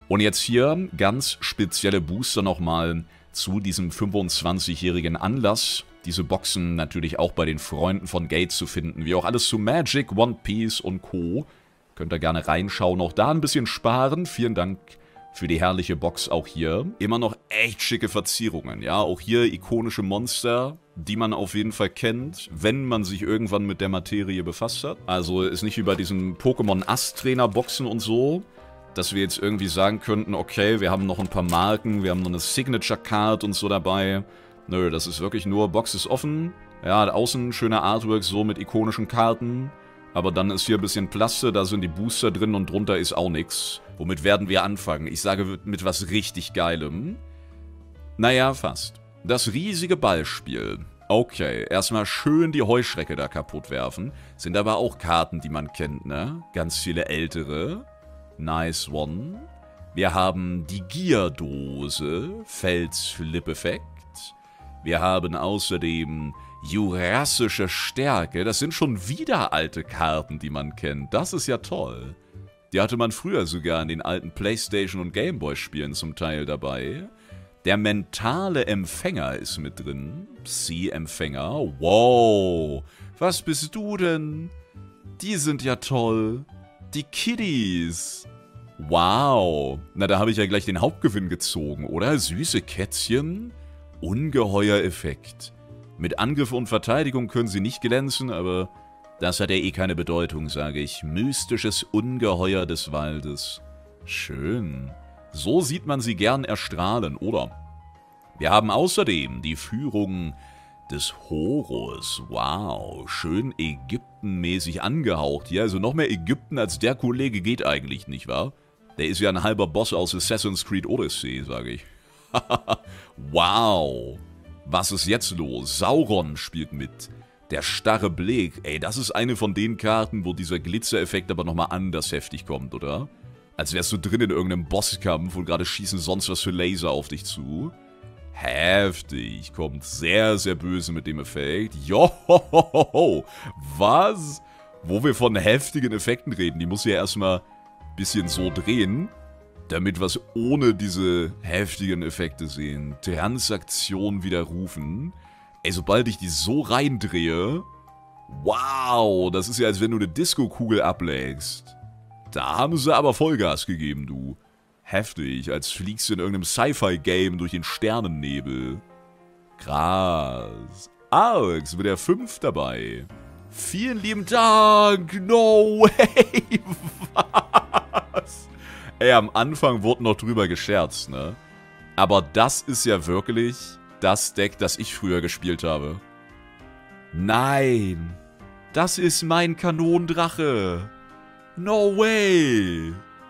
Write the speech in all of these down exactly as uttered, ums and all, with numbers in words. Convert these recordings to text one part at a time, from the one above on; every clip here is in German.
Und jetzt hier ganz spezielle Booster nochmal zu diesem fünfundzwanzigjährigen Anlass. Diese Boxen natürlich auch bei den Freunden von Gate zu finden, wie auch alles zu Magic, One Piece und Co. Könnt ihr gerne reinschauen, auch da ein bisschen sparen. Vielen Dank für die herrliche Box auch hier. Immer noch echt schicke Verzierungen, ja. Auch hier ikonische Monster, die man auf jeden Fall kennt, wenn man sich irgendwann mit der Materie befasst hat. Also ist nicht wie bei diesen Pokémon-Ass-Trainer-Boxen und so, dass wir jetzt irgendwie sagen könnten, okay, wir haben noch ein paar Marken, wir haben noch eine Signature-Card und so dabei. Nö, das ist wirklich nur, Box ist offen. Ja, außen schöne Artwork so mit ikonischen Karten. Aber dann ist hier ein bisschen Plaste, da sind die Booster drin und drunter ist auch nichts. Womit werden wir anfangen? Ich sage mit was richtig Geilem. Naja, fast. Das riesige Ballspiel. Okay, erstmal schön die Heuschrecke da kaputt werfen. Sind aber auch Karten, die man kennt, ne? Ganz viele ältere. Nice one. Wir haben die Gierdose, Fels-Flip-Effekt. Wir haben außerdem Jurassische Stärke. Das sind schon wieder alte Karten, die man kennt. Das ist ja toll. Die hatte man früher sogar in den alten PlayStation- und Gameboy-Spielen zum Teil dabei. Der mentale Empfänger ist mit drin. Psi-Empfänger. Wow. Was bist du denn? Die sind ja toll. Die Kiddies. Wow. Na, da habe ich ja gleich den Hauptgewinn gezogen, oder? Süße Kätzchen. Ungeheuer-Effekt. Mit Angriff und Verteidigung können sie nicht glänzen, aber das hat ja eh keine Bedeutung, sage ich. Mystisches Ungeheuer des Waldes. Schön. So sieht man sie gern erstrahlen, oder? Wir haben außerdem die Führung des Horus. Wow, schön ägyptenmäßig angehaucht hier. Also noch mehr Ägypten als der Kollege geht eigentlich, nicht wahr? Der ist ja ein halber Boss aus Assassin's Creed Odyssey, sage ich. Wow. Was ist jetzt los? Sauron spielt mit. Der starre Blick. Ey, das ist eine von den Karten, wo dieser Glitzereffekt aber nochmal anders heftig kommt, oder? Als wärst du drin in irgendeinem Bosskampf und gerade schießen sonst was für Laser auf dich zu. Heftig. Kommt sehr, sehr böse mit dem Effekt. Johohoho. Was? Wo wir von heftigen Effekten reden, die muss ja erstmal ein bisschen so drehen, damit wir es ohne diese heftigen Effekte sehen. Transaktion widerrufen. Ey, sobald ich die so reindrehe... Wow, das ist ja, als wenn du eine Disco-Kugel ablegst. Da haben sie aber Vollgas gegeben, du. Heftig, als fliegst du in irgendeinem Sci-Fi-Game durch den Sternennebel. Krass. Alex mit der fünf dabei. Vielen lieben Dank. No way. Was? Ey, am Anfang wurde noch drüber gescherzt, ne? Aber das ist ja wirklich das Deck, das ich früher gespielt habe. Nein. Das ist mein Kanonendrache. No way.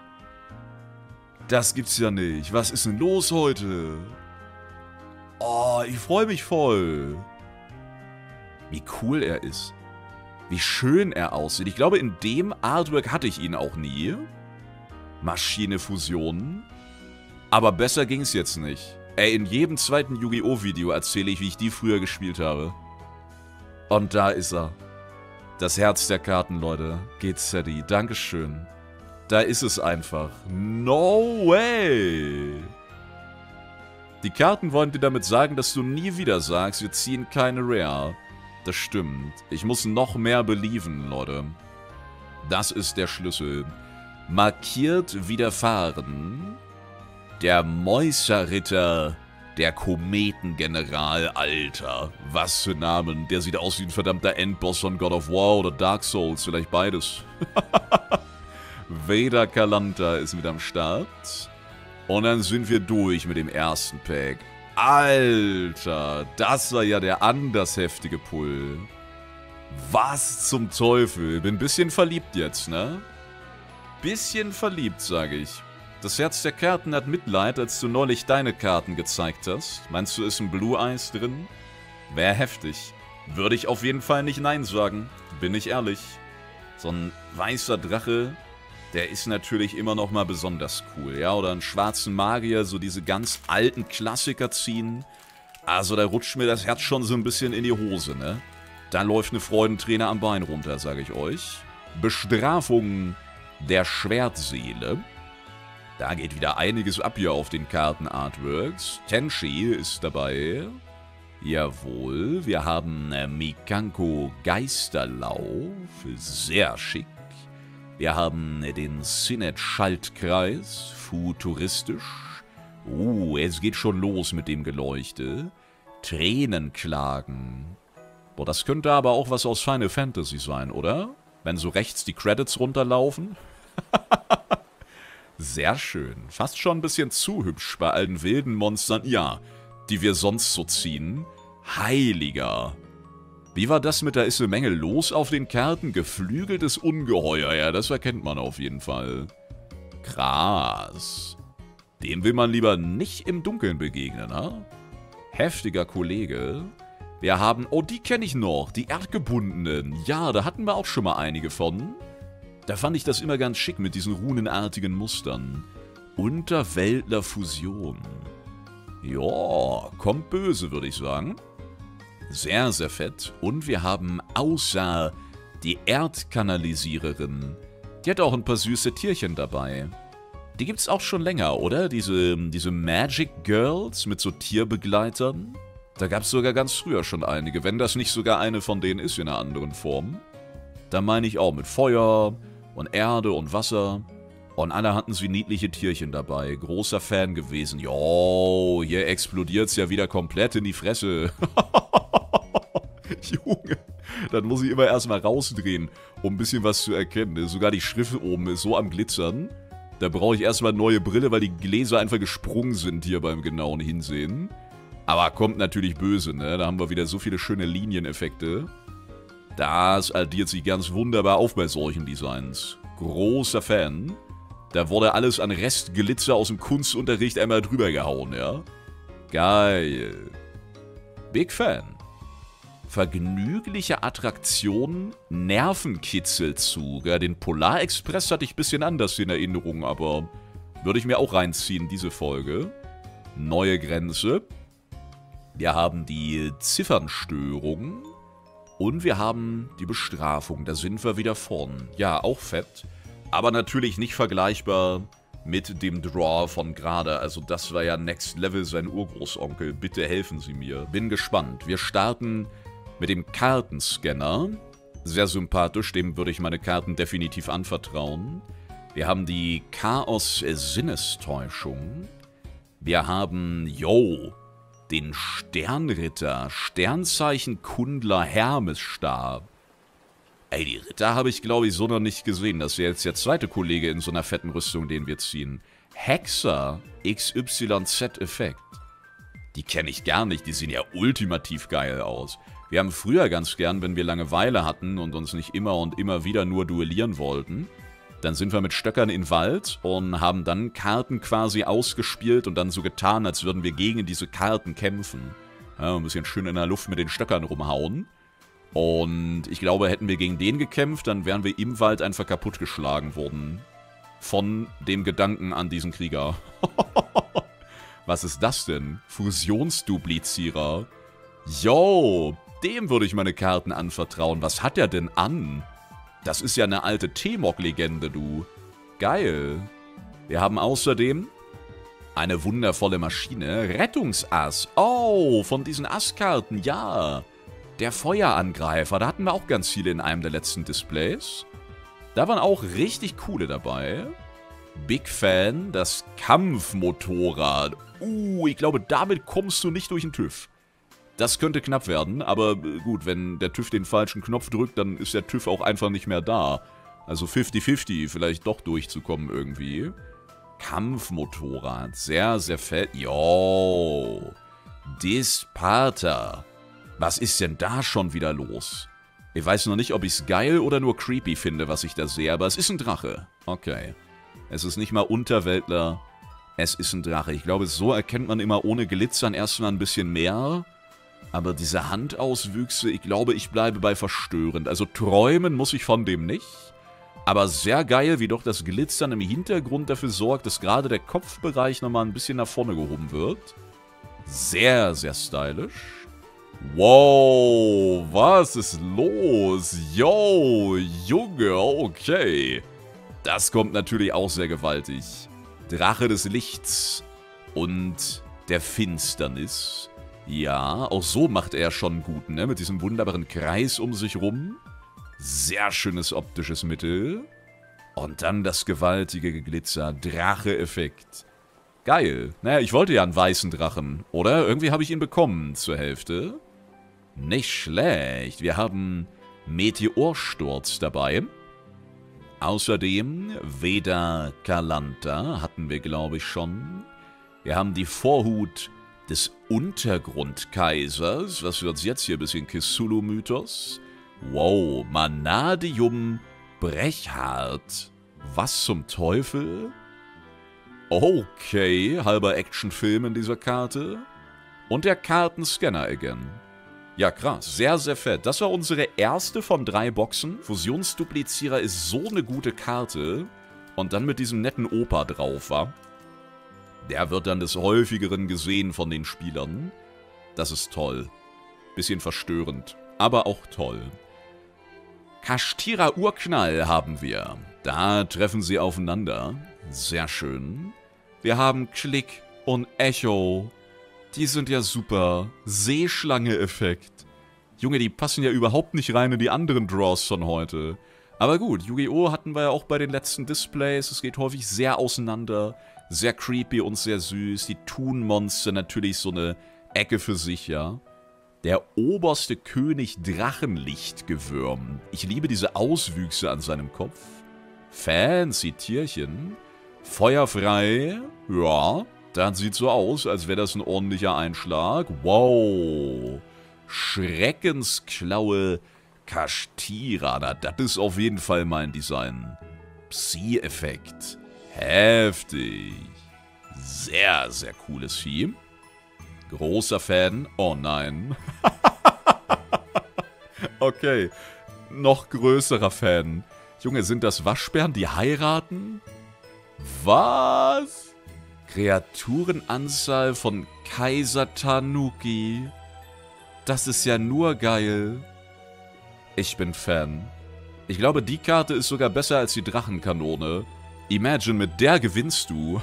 Das gibt's ja nicht. Was ist denn los heute? Oh, ich freue mich voll. Wie cool er ist. Wie schön er aussieht. Ich glaube, in dem Artwork hatte ich ihn auch nie. Maschine-Fusion. Aber besser ging's jetzt nicht. Ey, in jedem zweiten Yu-Gi-Oh! Video erzähle ich, wie ich die früher gespielt habe. Und da ist er. Das Herz der Karten, Leute. Geht steady. Dankeschön. Da ist es einfach. No way! Die Karten wollen dir damit sagen, dass du nie wieder sagst, wir ziehen keine Rare. Das stimmt. Ich muss noch mehr believen, Leute. Das ist der Schlüssel. Markiert widerfahren. Der Mäuserritter, der Kometengeneral, Alter. Was für Namen. Der sieht aus wie ein verdammter Endboss von God of War oder Dark Souls. Vielleicht beides. Vader Kalanta ist mit am Start. Und dann sind wir durch mit dem ersten Pack. Alter, das war ja der anders heftige Pull. Was zum Teufel? Bin ein bisschen verliebt jetzt, ne? Bisschen verliebt, sage ich. Das Herz der Karten hat Mitleid, als du neulich deine Karten gezeigt hast. Meinst du, ist ein Blue Eyes drin? Wäre heftig. Würde ich auf jeden Fall nicht Nein sagen. Bin ich ehrlich. So ein weißer Drache, der ist natürlich immer noch mal besonders cool, ja? Oder einen schwarzen Magier, so diese ganz alten Klassiker ziehen. Also da rutscht mir das Herz schon so ein bisschen in die Hose, ne? Da läuft eine Freudenträne am Bein runter, sage ich euch. Bestrafung der Schwertseele. Da geht wieder einiges ab hier auf den Karten-Artworks. Tenchi ist dabei. Jawohl, wir haben äh, Mikanko Geisterlauf. Sehr schick. Wir haben äh, den Sinnet Schaltkreis. Futuristisch. Oh, es geht schon los mit dem Geleuchte. Tränenklagen. Boah, das könnte aber auch was aus Final Fantasy sein, oder? Wenn so rechts die Credits runterlaufen. Sehr schön. Fast schon ein bisschen zu hübsch bei allen wilden Monstern, ja, die wir sonst so ziehen. Heiliger. Wie war das mit, da ist eine Menge los auf den Karten? Geflügeltes Ungeheuer, ja, das erkennt man auf jeden Fall. Krass. Dem will man lieber nicht im Dunkeln begegnen, ha? Heftiger Kollege. Wir haben, oh, die kenne ich noch, die Erdgebundenen. Ja, da hatten wir auch schon mal einige von. Da fand ich das immer ganz schick mit diesen runenartigen Mustern. Unterweltler Fusion. Ja, kommt böse, würde ich sagen. Sehr, sehr fett. Und wir haben außer die Erdkanalisiererin. Die hat auch ein paar süße Tierchen dabei. Die gibt's auch schon länger, oder? Diese, diese Magic Girls mit so Tierbegleitern. Da gab's sogar ganz früher schon einige. Wenn das nicht sogar eine von denen ist in einer anderen Form. Da meine ich auch mit Feuer und Erde und Wasser. Und alle hatten sie niedliche Tierchen dabei. Großer Fan gewesen. Jo, hier explodiert's ja wieder komplett in die Fresse. Junge, dann muss ich immer erstmal rausdrehen, um ein bisschen was zu erkennen. Sogar die Schrift oben ist so am Glitzern. Da brauche ich erstmal eine neue Brille, weil die Gläser einfach gesprungen sind hier beim genauen Hinsehen. Aber kommt natürlich böse, ne? Da haben wir wieder so viele schöne Linieneffekte. Das addiert sich ganz wunderbar auf bei solchen Designs. Großer Fan. Da wurde alles an Restglitzer aus dem Kunstunterricht einmal drüber gehauen, ja? Geil. Big Fan. Vergnügliche Attraktion, Nervenkitzelzug. Ja, den Polarexpress hatte ich ein bisschen anders in Erinnerung, aber würde ich mir auch reinziehen, diese Folge. Neue Grenze. Wir haben die Ziffernstörung. Und wir haben die Bestrafung. Da sind wir wieder vorn. Ja, auch fett. Aber natürlich nicht vergleichbar mit dem Draw von gerade. Also das war ja Next Level, sein Urgroßonkel. Bitte helfen Sie mir. Bin gespannt. Wir starten mit dem Kartenscanner. Sehr sympathisch. Dem würde ich meine Karten definitiv anvertrauen. Wir haben die Chaos-Sinnestäuschung. Wir haben, yo, den Sternritter, Sternzeichen Kundler Hermesstab. Ey, die Ritter habe ich, glaube ich, so noch nicht gesehen. Das ist jetzt der zweite Kollege in so einer fetten Rüstung, den wir ziehen. Hexer X Y Z-Effekt. Die kenne ich gar nicht, die sehen ja ultimativ geil aus. Wir haben früher ganz gern, wenn wir Langeweile hatten und uns nicht immer und immer wieder nur duellieren wollten, dann sind wir mit Stöckern in den Wald und haben dann Karten quasi ausgespielt und dann so getan, als würden wir gegen diese Karten kämpfen. Ja, ein bisschen schön in der Luft mit den Stöckern rumhauen. Und ich glaube, hätten wir gegen den gekämpft, dann wären wir im Wald einfach kaputtgeschlagen worden. Von dem Gedanken an diesen Krieger. Was ist das denn? Fusionsduplizierer. Yo, dem würde ich meine Karten anvertrauen. Was hat er denn an? Das ist ja eine alte T-Mog-Legende, du. Geil. Wir haben außerdem eine wundervolle Maschine. Rettungsass. Oh, von diesen Asskarten, ja. Der Feuerangreifer, da hatten wir auch ganz viele in einem der letzten Displays. Da waren auch richtig coole dabei. Big Fan, das Kampfmotorrad. Uh, ich glaube, damit kommst du nicht durch den TÜV. Das könnte knapp werden, aber gut, wenn der TÜV den falschen Knopf drückt, dann ist der TÜV auch einfach nicht mehr da. Also fünfzig fünfzig vielleicht doch durchzukommen irgendwie. Kampfmotorrad, sehr, sehr fett. Jo, Disparta. Was ist denn da schon wieder los? Ich weiß noch nicht, ob ich es geil oder nur creepy finde, was ich da sehe, aber es ist ein Drache. Okay. Es ist nicht mal Unterweltler, es ist ein Drache. Ich glaube, so erkennt man immer ohne Glitzern erstmal ein bisschen mehr. Aber diese Handauswüchse, ich glaube, ich bleibe bei verstörend. Also träumen muss ich von dem nicht. Aber sehr geil, wie doch das Glitzern im Hintergrund dafür sorgt, dass gerade der Kopfbereich nochmal ein bisschen nach vorne gehoben wird. Sehr, sehr stylisch. Wow, was ist los? Yo, Junge, okay. Das kommt natürlich auch sehr gewaltig. Drache des Lichts und der Finsternis. Ja, auch so macht er schon gut, ne? Mit diesem wunderbaren Kreis um sich rum. Sehr schönes optisches Mittel. Und dann das gewaltige Glitzer. Drache-Effekt. Geil. Naja, ich wollte ja einen weißen Drachen, oder? Irgendwie habe ich ihn bekommen zur Hälfte. Nicht schlecht. Wir haben Meteorsturz dabei. Außerdem Veda Kalanta hatten wir, glaube ich, schon. Wir haben die Vorhut des Untergrundkaisers. Was wird jetzt hier? Ein bisschen Cthulhu-Mythos. Wow, Manadium Brechhart. Was zum Teufel? Okay, halber Actionfilm in dieser Karte. Und der Kartenscanner again. Ja, krass. Sehr, sehr fett. Das war unsere erste von drei Boxen. Fusionsduplizierer ist so eine gute Karte. Und dann mit diesem netten Opa drauf, wa? Der wird dann des Häufigeren gesehen von den Spielern. Das ist toll. Bisschen verstörend, aber auch toll. Kashtira Urknall haben wir. Da treffen sie aufeinander. Sehr schön. Wir haben Klick und Echo. Die sind ja super. Seeschlange-Effekt. Junge, die passen ja überhaupt nicht rein in die anderen Draws von heute. Aber gut, Yu-Gi-Oh! Hatten wir ja auch bei den letzten Displays. Es geht häufig sehr auseinander. Sehr creepy und sehr süß. Die Toon-Monster natürlich so eine Ecke für sich, ja. Der oberste König Drachenlichtgewürm. Ich liebe diese Auswüchse an seinem Kopf. Fancy Tierchen. Feuerfrei. Ja, das sieht so aus, als wäre das ein ordentlicher Einschlag. Wow. Schreckensklaue Kashtira. Na, das ist auf jeden Fall mein Design. Psi-Effekt. Heftig. Sehr, sehr cooles Vieh. Großer Fan. Oh nein. Okay. Noch größerer Fan. Junge, sind das Waschbären, die heiraten? Was? Kreaturenanzahl von Kaiser Tanuki. Das ist ja nur geil. Ich bin Fan. Ich glaube, die Karte ist sogar besser als die Drachenkanone. Imagine, mit der gewinnst du.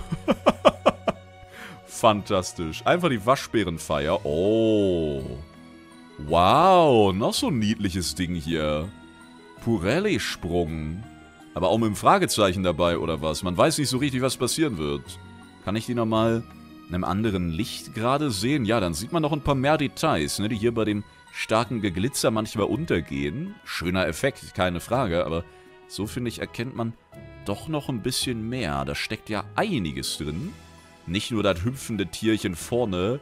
Fantastisch. Einfach die Waschbärenfeier. Oh. Wow, noch so ein niedliches Ding hier. Purelli-Sprung. Aber auch mit einem Fragezeichen dabei, oder was? Man weiß nicht so richtig, was passieren wird. Kann ich die nochmal in einem anderen Licht gerade sehen? Ja, dann sieht man noch ein paar mehr Details, ne, die hier bei dem starken Geglitzer manchmal untergehen. Schöner Effekt, keine Frage, aber so, finde ich, erkennt man doch noch ein bisschen mehr. Da steckt ja einiges drin. Nicht nur das hüpfende Tierchen vorne.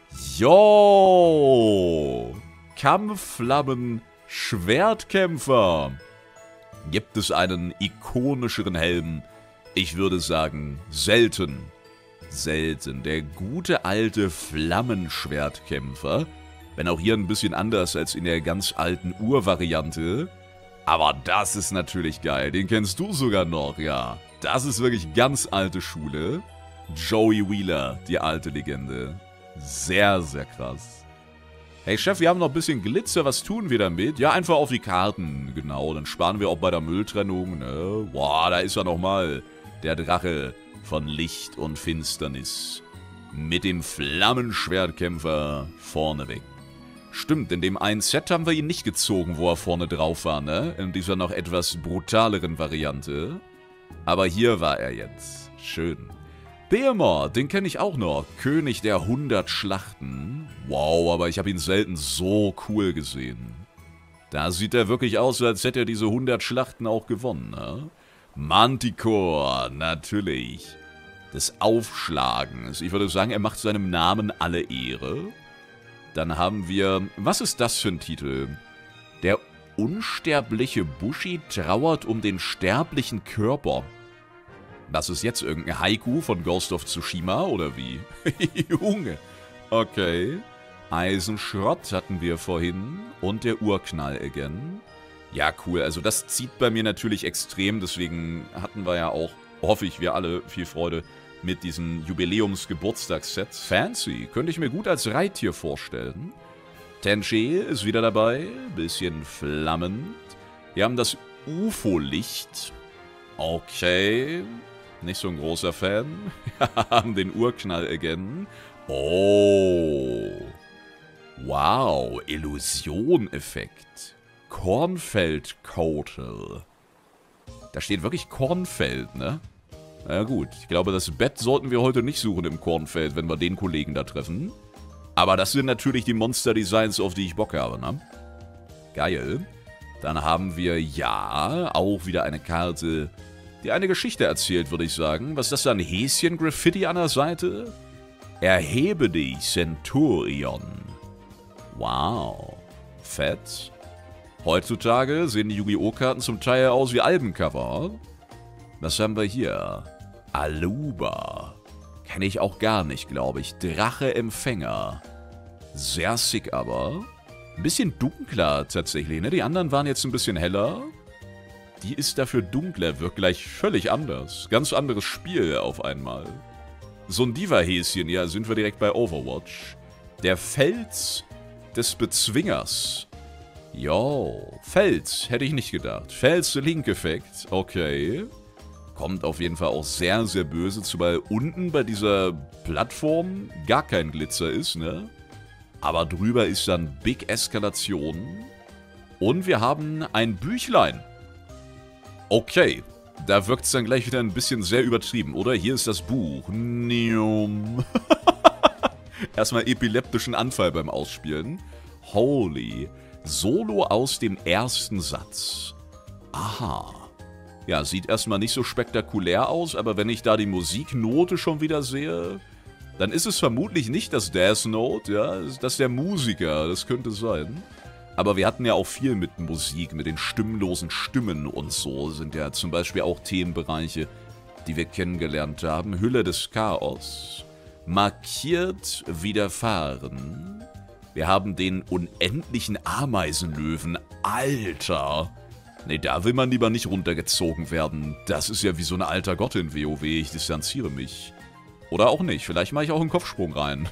Jo! Kampfflammen Schwertkämpfer. Gibt es einen ikonischeren Helm? Ich würde sagen, selten. Selten. Der gute alte Flammenschwertkämpfer. Wenn auch hier ein bisschen anders als in der ganz alten Urvariante. Aber das ist natürlich geil. Den kennst du sogar noch, ja. Das ist wirklich ganz alte Schule. Joey Wheeler, die alte Legende. Sehr, sehr krass. Hey Chef, wir haben noch ein bisschen Glitzer, was tun wir damit? Ja, einfach auf die Karten, genau, dann sparen wir auch bei der Mülltrennung, ne? Boah, da ist er nochmal, der Drache von Licht und Finsternis. Mit dem Flammenschwertkämpfer vorneweg. Stimmt, in dem einen Set haben wir ihn nicht gezogen, wo er vorne drauf war, ne? In dieser noch etwas brutaleren Variante. Aber hier war er jetzt. Schön. Behemoth, den kenne ich auch noch. König der hundert Schlachten. Wow, aber ich habe ihn selten so cool gesehen. Da sieht er wirklich aus, als hätte er diese hundert Schlachten auch gewonnen, ne? Manticore, natürlich. Des Aufschlagens. Ich würde sagen, er macht seinem Namen alle Ehre. Dann haben wir... Was ist das für ein Titel? Der unsterbliche Bushi trauert um den sterblichen Körper. Das ist jetzt irgendein Haiku von Ghost of Tsushima, oder wie? Junge. Okay. Eisenschrott hatten wir vorhin. Und der Urknall again. Ja, cool. Also das zieht bei mir natürlich extrem. Deswegen hatten wir ja auch, hoffe ich, wir alle viel Freude mit diesen Jubiläums-Geburtstagssets. Fancy. Könnte ich mir gut als Reittier vorstellen. Tenchi ist wieder dabei. Bisschen flammend. Wir haben das U F O-Licht. Okay. Nicht so ein großer Fan. Wir haben den Urknall again. Oh. Wow, Illusion-Effekt. Kornfeld-Kotel. Da steht wirklich Kornfeld, ne? Na gut, ich glaube, das Bett sollten wir heute nicht suchen im Kornfeld, wenn wir den Kollegen da treffen. Aber das sind natürlich die Monster-Designs, auf die ich Bock habe, ne? Geil. Dann haben wir, ja, auch wieder eine Karte, die eine Geschichte erzählt, würde ich sagen. Was ist das da, ein Häschen-Graffiti an der Seite? Erhebe dich, Centurion. Wow. Fett. Heutzutage sehen die Yu-Gi-Oh! Karten zum Teil aus wie Albencover. Was haben wir hier? Aluba. Kenne ich auch gar nicht, glaube ich. Drache-Empfänger. Sehr sick aber. Ein bisschen dunkler tatsächlich, ne? Die anderen waren jetzt ein bisschen heller. Die ist dafür dunkler, wirkt gleich völlig anders. Ganz anderes Spiel auf einmal. So ein Diva-Häschen, ja, sind wir direkt bei Overwatch. Der Fels des Bezwingers. Jo, Fels, hätte ich nicht gedacht. Fels-Link-Effekt, okay. Kommt auf jeden Fall auch sehr, sehr böse, zumal unten bei dieser Plattform gar kein Glitzer ist, ne? Aber drüber ist dann Big Eskalation. Und wir haben ein Büchlein. Okay, da wirkt es dann gleich wieder ein bisschen sehr übertrieben, oder? Hier ist das Buch. Erstmal epileptischen Anfall beim Ausspielen. Holy. Solo aus dem ersten Satz. Aha. Ja, sieht erstmal nicht so spektakulär aus, aber wenn ich da die Musiknote schon wieder sehe, dann ist es vermutlich nicht das Death Note, ja, das ist der Musiker, das könnte sein. Aber wir hatten ja auch viel mit Musik, mit den stimmlosen Stimmen und so, sind ja zum Beispiel auch Themenbereiche, die wir kennengelernt haben. Hülle des Chaos, markiert widerfahren. Wir haben den unendlichen Ameisenlöwen, Alter. Ne, da will man lieber nicht runtergezogen werden. Das ist ja wie so ein alter Gott in WoW, ich distanziere mich. Oder auch nicht, vielleicht mache ich auch einen Kopfsprung rein.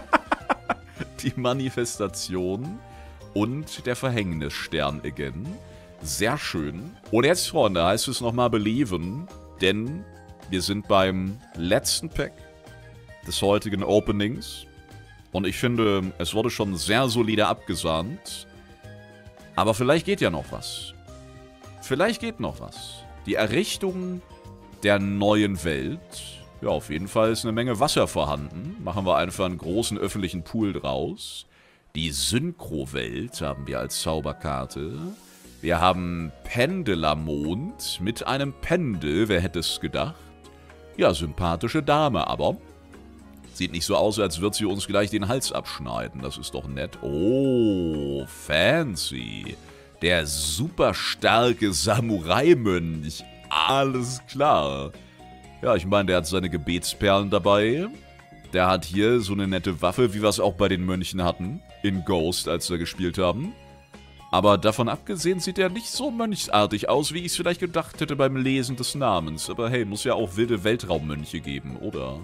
Die Manifestation und der Verhängnisstern again. Sehr schön. Und jetzt, Freunde, heißt es nochmal belieben, denn wir sind beim letzten Pack des heutigen Openings. Und ich finde, es wurde schon sehr solide abgesahnt. Aber vielleicht geht ja noch was. Vielleicht geht noch was. Die Errichtung der neuen Welt. Ja, auf jeden Fall ist eine Menge Wasser vorhanden. Machen wir einfach einen großen öffentlichen Pool draus. Die Synchro-Welt haben wir als Zauberkarte. Wir haben Pendelermond mit einem Pendel. Wer hätte es gedacht? Ja, sympathische Dame, aber sieht nicht so aus, als würde sie uns gleich den Hals abschneiden. Das ist doch nett. Oh, fancy. Der super starke Samurai-Mönch. Alles klar. Ja, ich meine, der hat seine Gebetsperlen dabei. Der hat hier so eine nette Waffe, wie wir es auch bei den Mönchen hatten. In Ghost, als wir gespielt haben. Aber davon abgesehen sieht er nicht so mönchsartig aus, wie ich es vielleicht gedacht hätte beim Lesen des Namens. Aber hey, muss ja auch wilde Weltraummönche geben, oder?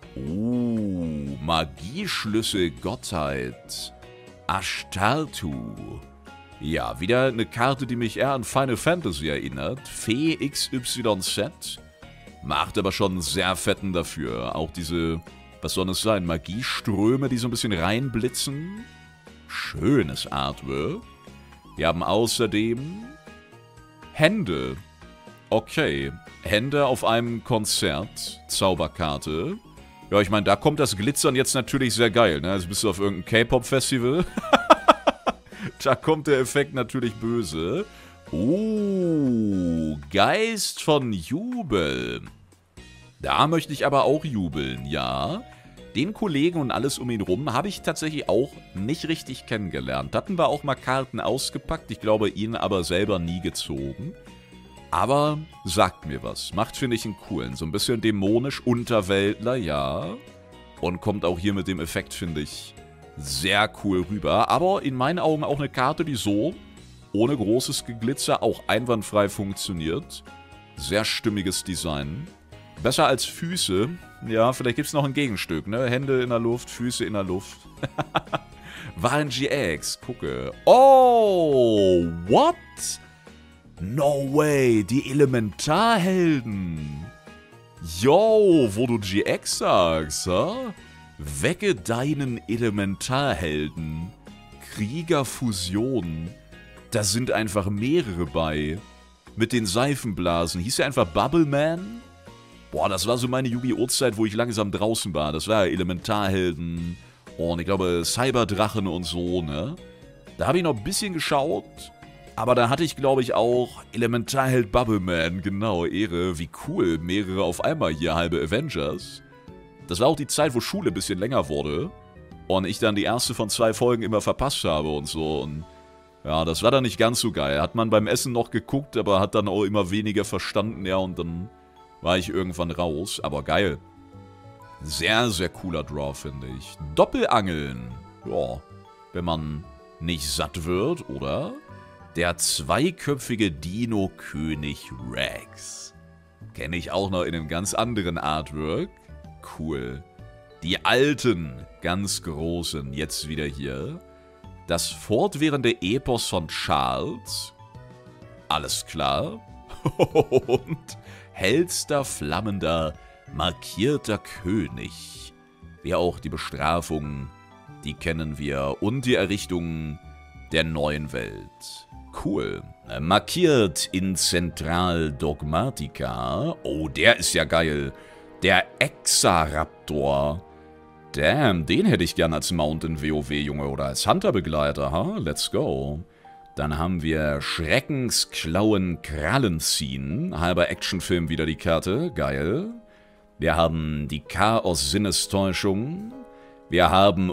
Oh, Magieschlüssel Gottheit. Ashtartu. Ja, wieder eine Karte, die mich eher an Final Fantasy erinnert. Fee X Y Z. Macht aber schon sehr fetten dafür. Auch diese, was soll es sein, Magieströme, die so ein bisschen reinblitzen. Schönes Artwork. Wir haben außerdem Hände. Okay, Hände auf einem Konzert. Zauberkarte. Ja, ich meine, da kommt das Glitzern jetzt natürlich sehr geil, ne? Also bist du auf irgendeinem K-Pop-Festival. Da kommt der Effekt natürlich böse. Oh, Geist von Jubel. Da möchte ich aber auch jubeln, ja. Den Kollegen und alles um ihn rum habe ich tatsächlich auch nicht richtig kennengelernt. Hatten wir auch mal Karten ausgepackt, ich glaube ihn aber selber nie gezogen. Aber sagt mir was. Macht, finde ich, einen coolen. So ein bisschen dämonisch, Unterweltler, ja. Und kommt auch hier mit dem Effekt, finde ich, sehr cool rüber. Aber in meinen Augen auch eine Karte, die so, ohne großes Geglitzer, auch einwandfrei funktioniert. Sehr stimmiges Design. Besser als Füße. Ja, vielleicht gibt es noch ein Gegenstück, ne? Hände in der Luft, Füße in der Luft. Waren G X, gucke. Oh, what? No way, die Elementarhelden. Yo, wo du G X sagst, ha? Wecke deinen Elementarhelden. Kriegerfusion. Da sind einfach mehrere bei. Mit den Seifenblasen. Hieß der einfach Bubbleman? Boah, das war so meine Yu-Gi-Oh! Zeit, wo ich langsam draußen war. Das war Elementarhelden und ich glaube Cyberdrachen und so, ne? Da habe ich noch ein bisschen geschaut. Aber da hatte ich, glaube ich, auch Elementarheld Bubbleman. Genau, Ehre. Wie cool. Mehrere auf einmal hier, halbe Avengers. Das war auch die Zeit, wo Schule ein bisschen länger wurde. Und ich dann die erste von zwei Folgen immer verpasst habe und so. Und ja, das war dann nicht ganz so geil. Hat man beim Essen noch geguckt, aber hat dann auch immer weniger verstanden. Ja, und dann war ich irgendwann raus. Aber geil. Sehr, sehr cooler Draw, finde ich. Doppelangeln. Ja, wenn man nicht satt wird, oder? Der zweiköpfige Dino-König Rex. Kenne ich auch noch in einem ganz anderen Artwork. Cool. Die alten, ganz großen, jetzt wieder hier. Das fortwährende Epos von Charles. Alles klar. Und hellster, flammender, markierter König. Wie auch die Bestrafung, die kennen wir. Und die Errichtung der neuen Welt. Cool. Markiert in Zentral Dogmatica. Oh, der ist ja geil. Der Exaraptor. Damn, den hätte ich gern als Mount in WoW, Junge. Oder als Hunterbegleiter, ha? Huh? Let's go. Dann haben wir Schreckensklauen Krallenziehen. Halber Actionfilm wieder die Karte. Geil. Wir haben die Chaos-Sinnestäuschung. Wir haben...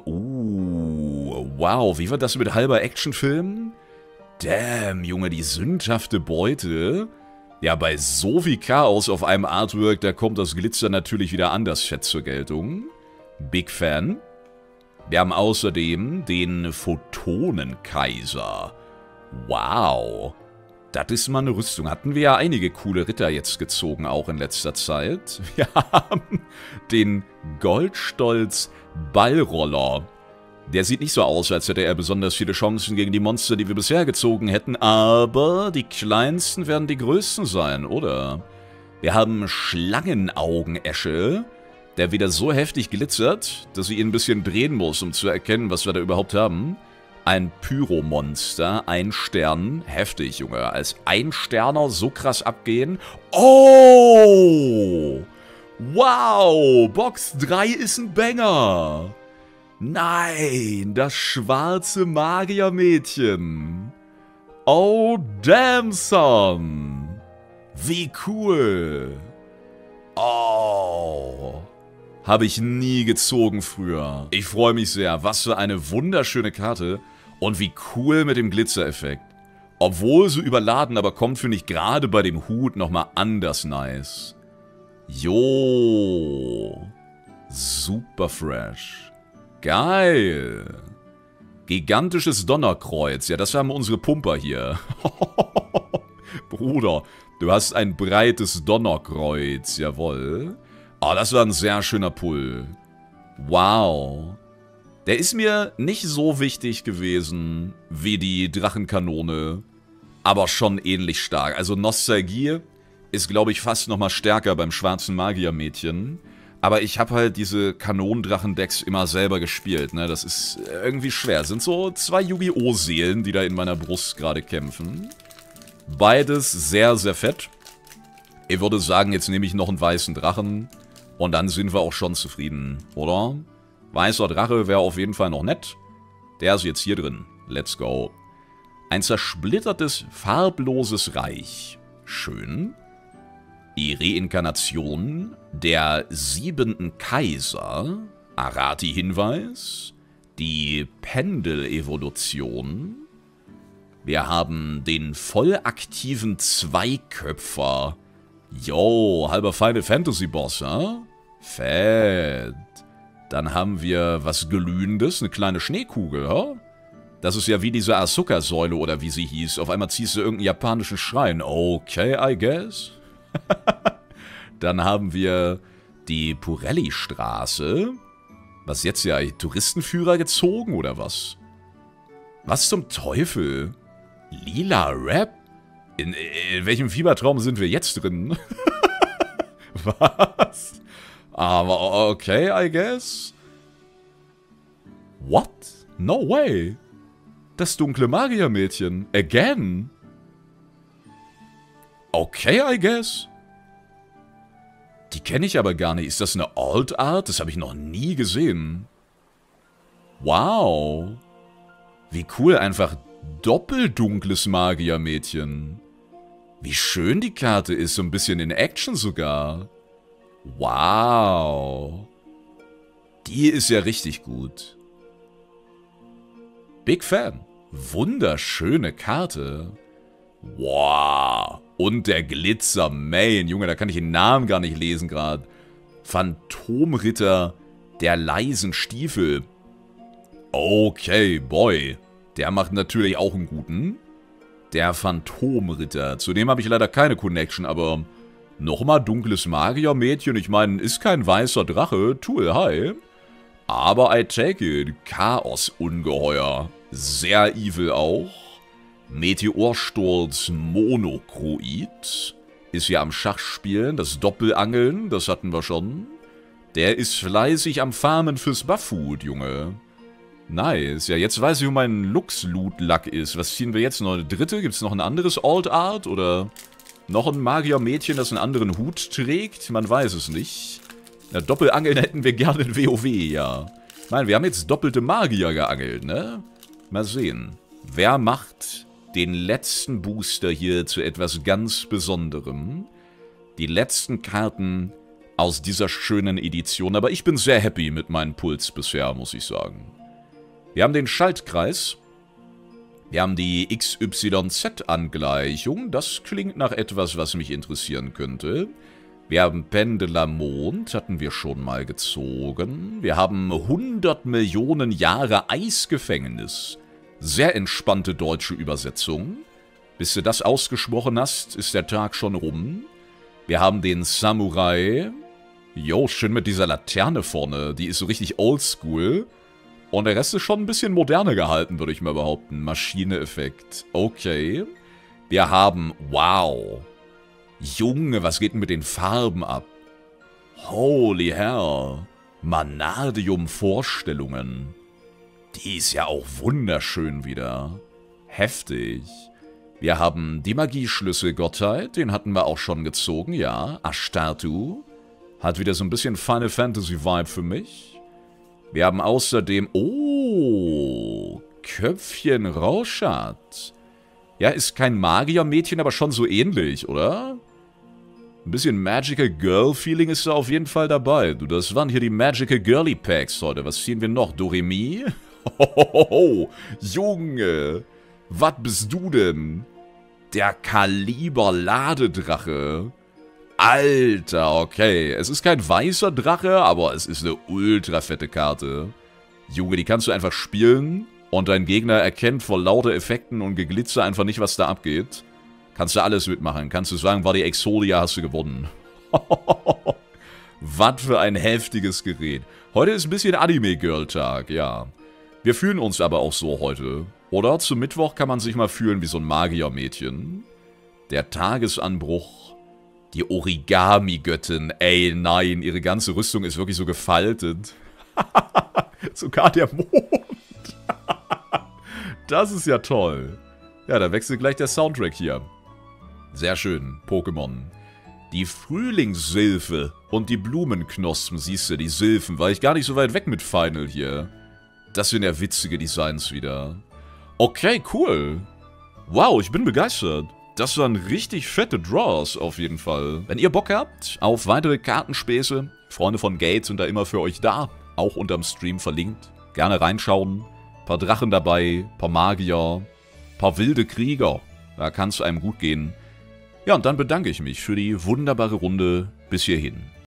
Uh, wow, wie war das mit halber Actionfilm? Damn, Junge, die sündhafte Beute. Ja, bei so viel Chaos auf einem Artwork, da kommt das Glitzer natürlich wieder anders fett zur Geltung. Big Fan. Wir haben außerdem den Photonenkaiser. Wow. Das ist mal eine Rüstung. Hatten wir ja einige coole Ritter jetzt gezogen, auch in letzter Zeit. Wir haben den Goldstolz Ballroller. Der sieht nicht so aus, als hätte er besonders viele Chancen gegen die Monster, die wir bisher gezogen hätten, aber die kleinsten werden die größten sein, oder? Wir haben Schlangenaugenesche, der wieder so heftig glitzert, dass ich ihn ein bisschen drehen muss, um zu erkennen, was wir da überhaupt haben. Ein Pyromonster, ein Stern, heftig, Junge. Als Ein-Sterner so krass abgehen. Oh! Wow! Box drei ist ein Banger! Nein, das schwarze Magiermädchen. Oh, damn, son. Wie cool. Oh. Habe ich nie gezogen früher. Ich freue mich sehr. Was für eine wunderschöne Karte. Und wie cool mit dem Glitzereffekt. Obwohl so überladen, aber kommt, finde ich, gerade bei dem Hut nochmal anders nice. Jo. Super fresh. Geil. Gigantisches Donnerkreuz. Ja, das haben unsere Pumper hier. Bruder, du hast ein breites Donnerkreuz. Jawohl. Oh, das war ein sehr schöner Pull. Wow. Der ist mir nicht so wichtig gewesen wie die Drachenkanone. Aber schon ähnlich stark. Also Nostalgie ist, glaube ich, fast nochmal stärker beim schwarzen Magiermädchen. Aber ich habe halt diese Kanonendrachen-Decks immer selber gespielt, ne? Das ist irgendwie schwer. Sind so zwei Yu-Gi-Oh! Seelen, die da in meiner Brust gerade kämpfen. Beides sehr, sehr fett. Ich würde sagen, jetzt nehme ich noch einen weißen Drachen. Und dann sind wir auch schon zufrieden, oder? Weißer Drache wäre auf jeden Fall noch nett. Der ist jetzt hier drin. Let's go. Ein zersplittertes, farbloses Reich. Schön. Die Reinkarnation der siebenten Kaiser, Arati-Hinweis, die Pendel-Evolution, wir haben den vollaktiven Zweiköpfer, yo, halber Final Fantasy Boss, ja? Fett. Dann haben wir was Glühendes, eine kleine Schneekugel, ja? Das ist ja wie diese Asuka-Säule oder wie sie hieß, auf einmal ziehst du irgendeinen japanischen Schrein, okay, I guess. Dann haben wir die Purelli-Straße. Was jetzt ja, Touristenführer gezogen oder was? Was zum Teufel? Lila Rap? In, in welchem Fiebertraum sind wir jetzt drin? Was? Aber okay, I guess. What? No way. Das dunkle Magiermädchen. Again? Okay, I guess. Die kenne ich aber gar nicht. Ist das eine Alt Art? Das habe ich noch nie gesehen. Wow. Wie cool, einfach doppeldunkles Magiermädchen. Wie schön die Karte ist, so ein bisschen in Action sogar. Wow. Die ist ja richtig gut. Big Fan. Wunderschöne Karte. Wow. Und der Glitzer Main. Junge, da kann ich den Namen gar nicht lesen gerade. Phantomritter der leisen Stiefel. Okay, boy. Der macht natürlich auch einen guten. Der Phantomritter. Zu dem habe ich leider keine Connection, aber nochmal dunkles Magiermädchen. Ich meine, ist kein weißer Drache. Tool, hi. Aber I take it. Chaos-Ungeheuer. Sehr evil auch. Meteorsturz Monokroid. Ist ja am Schachspielen. Das Doppelangeln, das hatten wir schon. Der ist fleißig am Farmen fürs Bufffood, Junge. Nice. Ja, jetzt weiß ich, wo mein Lux-Loot-Luck ist. Was ziehen wir jetzt? Noch eine dritte? Gibt es noch ein anderes Alt-Art? Oder noch ein Magiermädchen, das einen anderen Hut trägt? Man weiß es nicht. Na, Doppelangeln hätten wir gerne in WoW, ja. Ich meine, wir haben jetzt doppelte Magier geangelt, ne? Mal sehen. Wer macht den letzten Booster hier zu etwas ganz Besonderem? Die letzten Karten aus dieser schönen Edition. Aber ich bin sehr happy mit meinem Puls bisher, muss ich sagen. Wir haben den Schaltkreis. Wir haben die X Y Z-Angleichung. Das klingt nach etwas, was mich interessieren könnte. Wir haben Pendeler Mond, hatten wir schon mal gezogen. Wir haben hundert Millionen Jahre Eisgefängnis. Sehr entspannte deutsche Übersetzung. Bis du das ausgesprochen hast, ist der Tag schon rum. Wir haben den Samurai. Jo, schön mit dieser Laterne vorne. Die ist so richtig oldschool. Und der Rest ist schon ein bisschen moderner gehalten, würde ich mal behaupten. Maschine-Effekt. Okay. Wir haben... Wow. Junge, was geht denn mit den Farben ab? Holy hell. Manadium-Vorstellungen. Die ist ja auch wunderschön wieder. Heftig. Wir haben die Magieschlüssel-Gottheit. Den hatten wir auch schon gezogen, ja. Astartu. Hat wieder so ein bisschen Final Fantasy-Vibe für mich. Wir haben außerdem... Oh, Köpfchen Rauschat. Ja, ist kein Magiermädchen, aber schon so ähnlich, oder? Ein bisschen Magical Girl-Feeling ist da auf jeden Fall dabei. Du, das waren hier die Magical Girly Packs heute. Was ziehen wir noch? Doremi? Hohoho, Junge. Was bist du denn? Der Kaliber-Ladedrache. Alter, okay. Es ist kein weißer Drache, aber es ist eine ultra fette Karte. Junge, die kannst du einfach spielen und dein Gegner erkennt vor lauter Effekten und Geglitzer einfach nicht, was da abgeht. Kannst du alles mitmachen. Kannst du sagen, war die Exodia, hast du gewonnen. Was für ein heftiges Gerät. Heute ist ein bisschen Anime-Girl-Tag, ja. Wir fühlen uns aber auch so heute. Oder zum Mittwoch kann man sich mal fühlen wie so ein Magiermädchen. Der Tagesanbruch. Die Origami-Göttin. Ey, nein, ihre ganze Rüstung ist wirklich so gefaltet. Sogar der Mond. Das ist ja toll. Ja, da wechselt gleich der Soundtrack hier. Sehr schön, Pokémon. Die Frühlingssylphe und die Blumenknospen, siehst du, die Sylphen. War ich gar nicht so weit weg mit Final hier. Das sind ja witzige Designs wieder. Okay, cool. Wow, ich bin begeistert. Das waren richtig fette Draws auf jeden Fall. Wenn ihr Bock habt auf weitere Kartenspäße, Freunde von Gates sind da immer für euch da. Auch unterm Stream verlinkt. Gerne reinschauen. Paar Drachen dabei, paar Magier, paar wilde Krieger. Da kann es einem gut gehen. Ja, und dann bedanke ich mich für die wunderbare Runde bis hierhin.